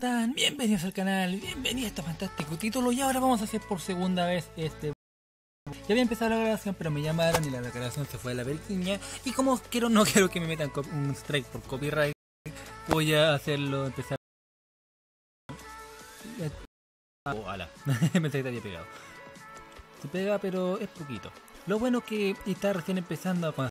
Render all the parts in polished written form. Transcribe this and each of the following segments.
están? Bienvenidos al canal, bienvenidos a este fantástico título. Y ahora vamos a hacer por segunda vez este... Ya había empezado la grabación, pero me llamaron y la grabación se fue a la verquiña. Y como no quiero que me metan un strike por copyright, voy a hacerlo, empezar... Oh, ala, pensé que te había pegado. Se pega, pero es poquito. Lo bueno es que está recién empezando a...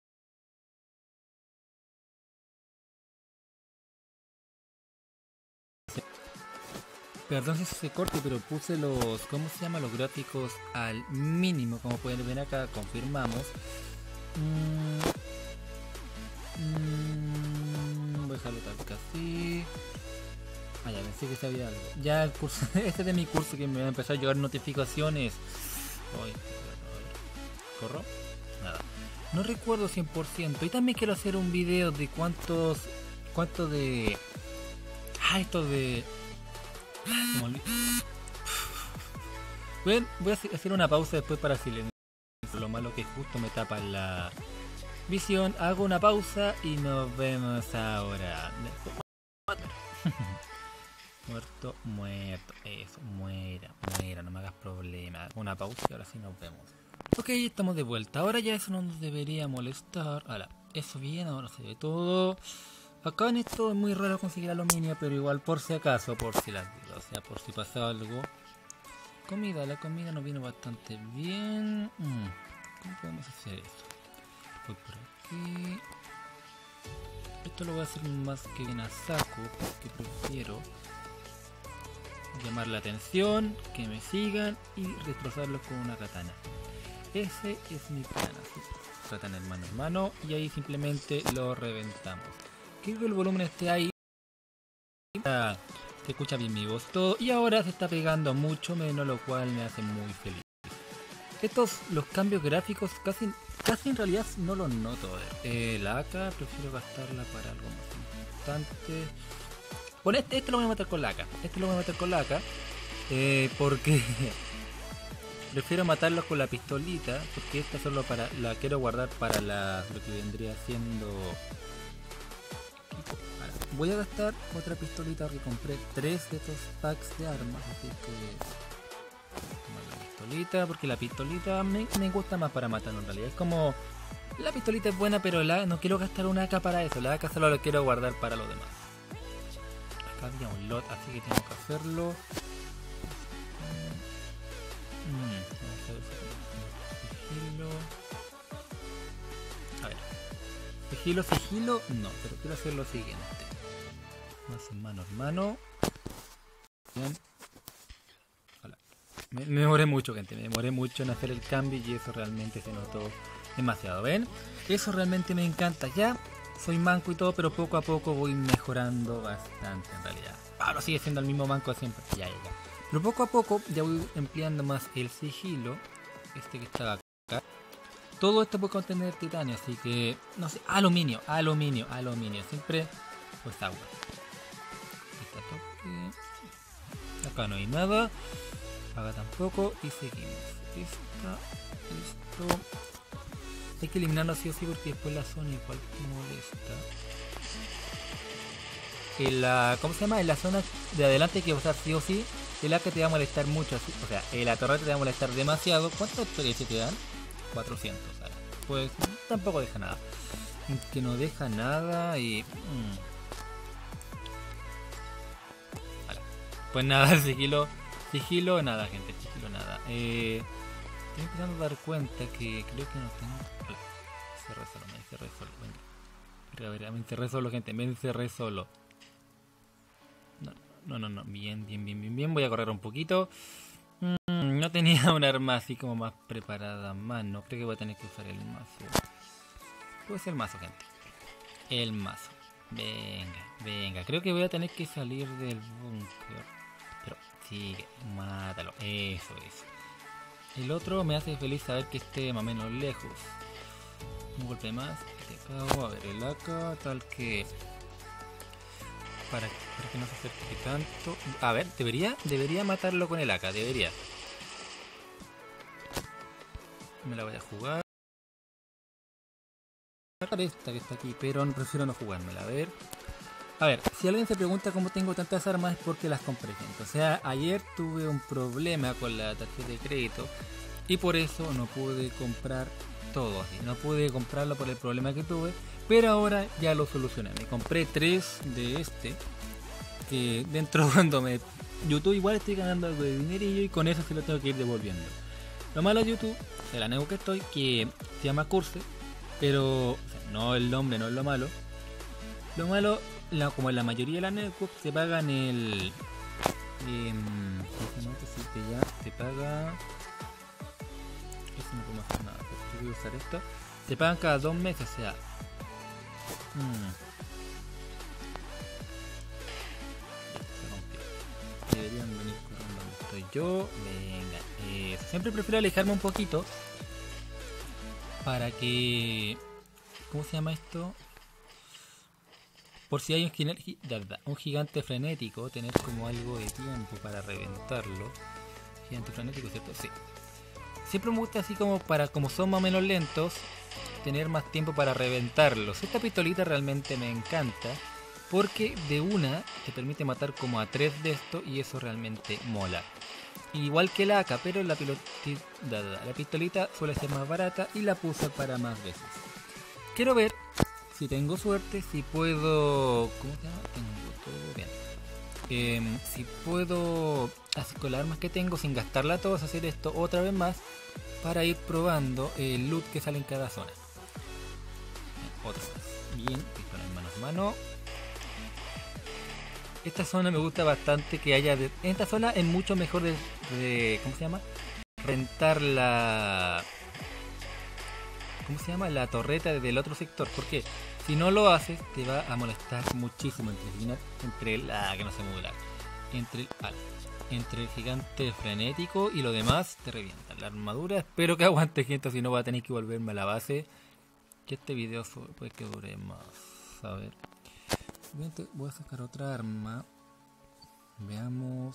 Perdón si se corte, pero puse los, ¿cómo se llama? Los gráficos al mínimo, como pueden ver acá, confirmamos. Voy a dejarlo tal que así. Ah, ya pensé que sabía algo. Ya el curso, este es de mi curso que me va a empezar a llegar notificaciones. Ay, ¿corro? Nada. No recuerdo 100%. Y también quiero hacer un video de cuánto de... esto de... Bueno, voy a hacer una pausa después para silenciar. Lo malo que justo me tapa la visión. Hago una pausa y nos vemos ahora. Muerto. Eso, muera, no me hagas problema. Hago una pausa y ahora sí nos vemos. Ok, estamos de vuelta. Ahora ya eso no nos debería molestar. Ahora, eso bien, ahora se ve todo. Acá en esto es muy raro conseguir aluminio, pero igual por si acaso, por si las dudas, o sea, por si pasa algo. La comida nos vino bastante bien. ¿Cómo podemos hacer esto? Voy por aquí. Esto lo voy a hacer más que bien a saco, porque prefiero llamar la atención, que me sigan y destrozarlos con una katana. Ese es mi plan, así. Katana hermano, y ahí simplemente lo reventamos. Quiero que el volumen esté ahí. Se escucha bien mi voz todo. Y ahora se está pegando mucho menos, lo cual me hace muy feliz. Los cambios gráficos casi en realidad no los noto. La AK prefiero gastarla para algo más importante. Bueno, este lo voy a matar con la AK. Porque prefiero matarlos con la pistolita. Porque esta solo la quiero guardar para lo que vendría siendo... Voy a gastar otra pistolita porque compré 3 de estos packs de armas, así que la pistolita, porque la pistolita me gusta más para matarlo en realidad. Es como, la pistolita es buena, pero no quiero gastar una AK para eso, la AK solo lo quiero guardar para lo demás. Acá había un lot, así que tengo que hacerlo. A ver, sigilo, no, pero quiero hacer lo siguiente. Más en mano. Bien. Hola. Me demoré mucho, gente. Me demoré mucho en hacer el cambio y eso realmente se notó demasiado. ¿Ven? Eso realmente me encanta. Ya soy manco y todo, pero poco a poco voy mejorando bastante en realidad. Ahora sigue siendo el mismo manco de siempre. Ya. Pero poco a poco ya voy empleando más el sigilo. Este que está acá. Todo esto puede contener titanio, así que... No sé, aluminio. Siempre pues agua. Acá no hay nada, acá tampoco, y seguimos. Esto hay que eliminarlo sí o sí, porque después la zona igual molesta. ¿Cómo se llama? En la zona de adelante hay que usar sí o sí. El AK te va a molestar mucho, así, o sea, la torreta te va a molestar demasiado. ¿Cuánta experiencia te dan? 400, ahora. Pues tampoco deja nada. Que no deja nada y... Pues nada, sigilo nada, gente, sigilo nada. Estoy empezando a dar cuenta que creo que no tengo... Me encerré solo, venga. A ver, me encerré solo, gente, No, bien, voy a correr un poquito. No tenía un arma así como más preparada a mano, creo que voy a tener que usar el mazo. Puede ser el mazo, gente. El mazo. Venga, creo que voy a tener que salir del búnker. Sigue, mátalo, eso. El otro me hace feliz saber que esté más o menos lejos. Un golpe más, te cago, a ver, el AK, tal que... Para que no se acerque tanto. A ver, debería matarlo con el AK, debería. Me la voy a jugar. Esta que está aquí, pero prefiero no jugármela, a ver. A ver, si alguien se pregunta cómo tengo tantas armas es porque las compré, gente. O sea, ayer tuve un problema con la tarjeta de crédito y por eso no pude comprar todo así. No pude comprarlo por el problema que tuve, pero ahora ya lo solucioné. Me compré 3 de este, que dentro cuando me... YouTube igual estoy ganando algo de dinerillo y con eso se lo tengo que ir devolviendo. Lo malo de YouTube, de la nego que estoy, que se llama Curse, pero o sea, no el nombre, no es lo malo. Lo malo, como en la mayoría de las networks, te pagan el... te paga... Eso no podemos hacer nada, yo voy a usar esto. Te pagan cada 2 meses, o sea... Deberían venir corriendo donde estoy yo. Venga, siempre prefiero alejarme un poquito para que... ¿Cómo se llama esto? Por si hay un gigante frenético, tener como algo de tiempo para reventarlo. Gigante frenético, ¿cierto? Sí. Siempre me gusta así como como son más o menos lentos, tener más tiempo para reventarlos. Esta pistolita realmente me encanta porque de una te permite matar como a 3 de estos y eso realmente mola. Igual que la AK, pero la pistolita suele ser más barata y la puse para más veces. Quiero ver si tengo suerte, si puedo... ¿Cómo se llama? Tengo todo bien. Si puedo, así con las armas que tengo, sin gastarla todas, hacer esto otra vez más para ir probando el loot que sale en cada zona. Otra vez. Bien, pistola en mano a mano. Esta zona me gusta bastante que haya... en esta zona es mucho mejor de ¿cómo se llama? Rentar la... ¿Cómo se llama? La torreta del otro sector. Porque si no lo haces, te va a molestar muchísimo entre la que no se mueve entre el gigante frenético y lo demás te revienta. La armadura, espero que aguante, gente, si no va a tener que volverme a la base. Que este video puede que dure más. A ver. Voy a sacar otra arma. Veamos.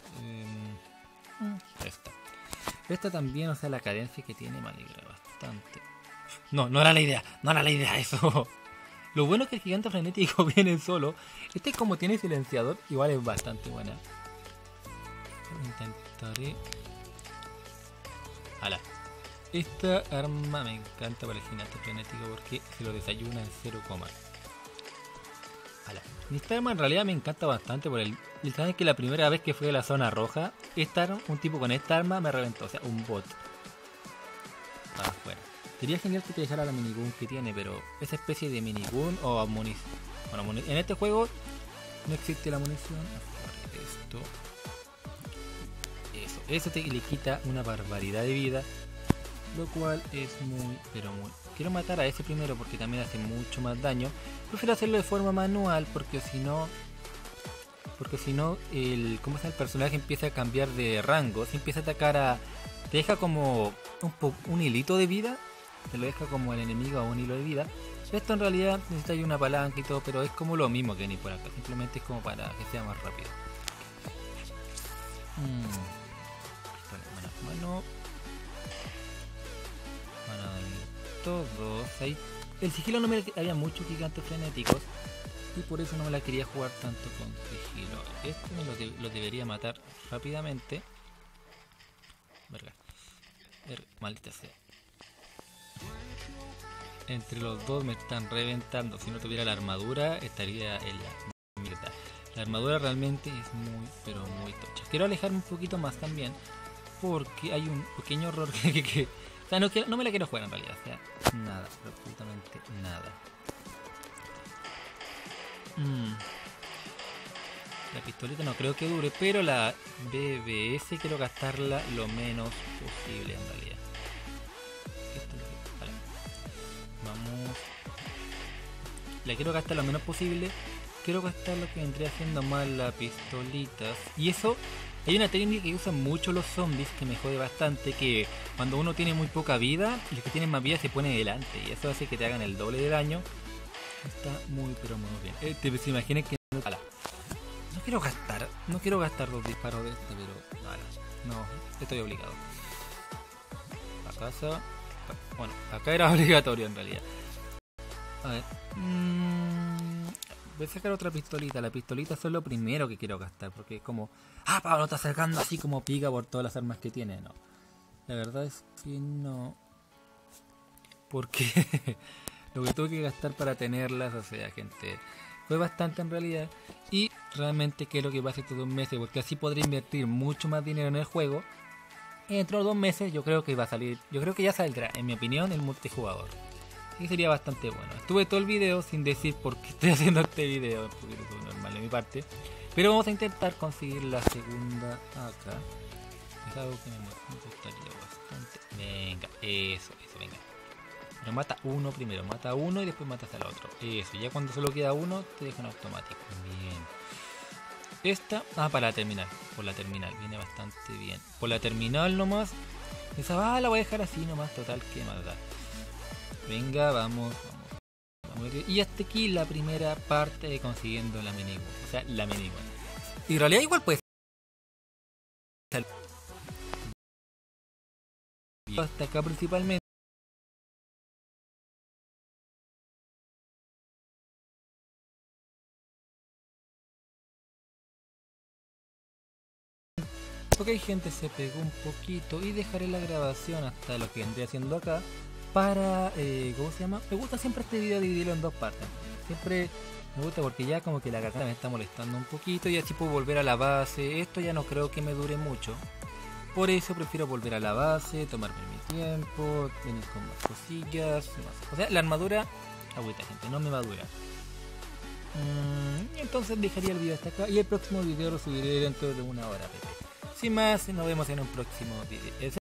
Esta también, o sea, la cadencia que tiene me alegra bastante. No era la idea eso. Lo bueno es que el gigante frenético viene solo. Este como tiene silenciador, igual es bastante buena. Intentaré... Esta arma me encanta para el gigante frenético porque se lo desayuna en 0, esta arma en realidad me encanta bastante por el saben que la primera vez que fui a la zona roja, un tipo con esta arma me reventó, o sea, un bot. Afuera. Sería genial que te dejara la minigun que tiene, pero esa especie de minigun o munición. Bueno, en este juego no existe la munición. Eso te le quita una barbaridad de vida, lo cual es muy, pero muy... Quiero matar a ese primero porque también hace mucho más daño. Prefiero hacerlo de forma manual porque si no el personaje empieza a cambiar de rango, se empieza a atacar te deja como un hilito de vida, te lo deja como el enemigo a un hilo de vida. Esto en realidad necesita una palanca y todo, pero es como lo mismo que ni por acá, simplemente es como para que sea más rápido. Mano todos ahí. El sigilo no me había muchos gigantes frenéticos y por eso no me la quería jugar tanto con sigilo. Este lo debería matar rápidamente. Verga. Maldita sea. Entre los dos me están reventando. Si no tuviera la armadura estaría en la mierda. La armadura realmente es muy, pero muy tocha. Quiero alejarme un poquito más también porque hay un pequeño error que o sea, no me la quiero jugar en realidad. O sea, nada, absolutamente nada. La pistoleta no creo que dure, pero la BBS quiero gastarla lo menos posible en realidad. Esto es lo que... Vale. Vamos. La quiero gastar lo menos posible. Quiero gastar lo que vendría haciendo más las pistolitas. Y eso... Hay una técnica que usan mucho los zombies que me jode bastante, que cuando uno tiene muy poca vida, los que tienen más vida se ponen delante y eso hace que te hagan el doble de daño. Está muy pero muy bien. Te imagines que no quiero gastar 2 disparos de este, pero no, estoy obligado. La casa, bueno, acá era obligatorio en realidad. A ver, voy a sacar otra pistolita. La pistolita es lo primero que quiero gastar, porque es como, Pablo está sacando así como pica por todas las armas que tiene. No, la verdad es que no, porque lo que tuve que gastar para tenerlas, o sea, gente, fue bastante en realidad. Y realmente quiero que pase estos 2 meses, porque así podré invertir mucho más dinero en el juego. Y dentro de 2 meses yo creo que va a salir, yo creo que ya saldrá, en mi opinión, el multijugador. Y sería bastante bueno. Estuve todo el video sin decir por qué estoy haciendo este video, porque es normal de mi parte. Pero vamos a intentar conseguir la segunda acá. Es algo que me gustaría bastante. Venga, eso, venga. Pero mata uno primero, mata uno y después matas al otro. Eso, ya cuando solo queda uno te dejan automático. Bien. Esta, para la terminal, por la terminal, viene bastante bien. Por la terminal nomás. Esa la voy a dejar así nomás, total, que más da. Venga, vamos. Y hasta aquí la primera parte de consiguiendo la minigame. O sea, la minigame. Y en realidad igual puede ser. Hasta acá principalmente. Ok, gente, se pegó un poquito y dejaré la grabación hasta lo que vendría haciendo acá para, ¿cómo se llama? Me gusta siempre este video dividirlo en 2 partes. Siempre me gusta porque ya como que la garganta me está molestando un poquito y así puedo volver a la base. Esto ya no creo que me dure mucho. Por eso prefiero volver a la base, tomarme mi tiempo, venir con más cosillas, más. O sea, la armadura, agüita, gente, no me va a durar. Entonces dejaría el video hasta acá y el próximo video lo subiré dentro de 1 hora, Pepe. Sin más, nos vemos en un próximo video.